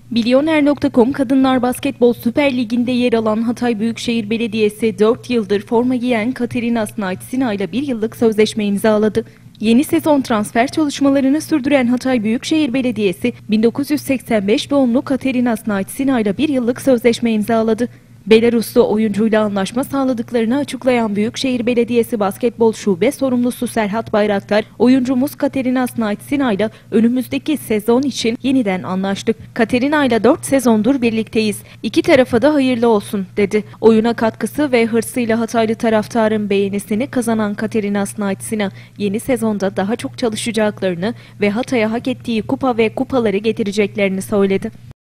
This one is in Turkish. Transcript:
Milyoner.com Kadınlar Basketbol Süper Ligi'nde yer alan Hatay Büyükşehir Belediyesi 4 yıldır forma giyen Katerina Snaytsina ile 1 yıllık sözleşme imzaladı. Yeni sezon transfer çalışmalarını sürdüren Hatay Büyükşehir Belediyesi 1985 doğumlu Katerina Snaytsina ile 1 yıllık sözleşme imzaladı. Belaruslu oyuncuyla anlaşma sağladıklarını açıklayan Büyükşehir Belediyesi Basketbol Şube Sorumlusu Serhat Bayraktar, oyuncumuz Katerina Snaytsina ile önümüzdeki sezon için yeniden anlaştık. Katerina ile 4 sezondur birlikteyiz. İki tarafa da hayırlı olsun dedi. Oyuna katkısı ve hırsıyla Hataylı taraftarın beğenisini kazanan Katerina Snaytsina, yeni sezonda daha çok çalışacaklarını ve Hatay'a hak ettiği kupa ve kupaları getireceklerini söyledi.